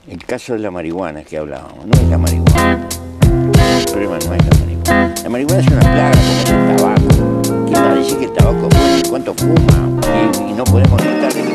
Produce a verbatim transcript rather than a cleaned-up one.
El caso de la marihuana que hablábamos, no es la marihuana. El problema no es la marihuana. La marihuana es una plaga como el tabaco. ¿Quién va a decir que el tabaco es bueno? ¿Cuánto fuma? Y, y no podemos notar